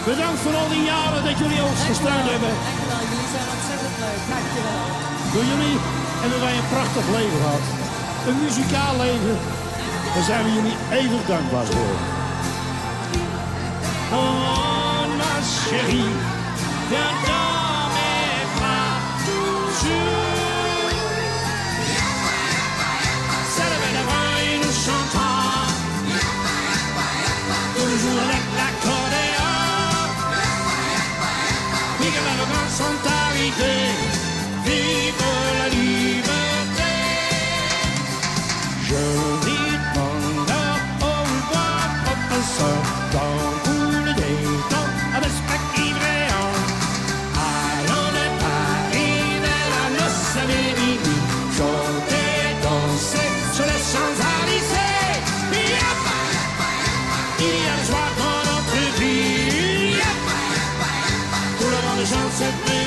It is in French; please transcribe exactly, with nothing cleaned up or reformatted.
Bedankt voor al die jaren dat jullie ons gesteund hebben. Dankjewel, jullie zijn ontzettend leuk. Dankjewel. Door jullie hebben wij een prachtig leven gehad. Een muzikaal leven. Daar zijn we jullie eeuwig dankbaar voor. Oh, ma chérie, viens dans mes bras. Célèbre le vent et nous chantons. Toujours avec l'accordéon. Et que les vacances sont arrivées. Vive la liberté. Je dis au revoir, professeur, dans tout le détente, avec spectaculaire. Allons de Paris vers la noce à Vérini, chanter, danser sur les Champs-Élysées. Il y a le soir dans notre vie, tout le monde chante cette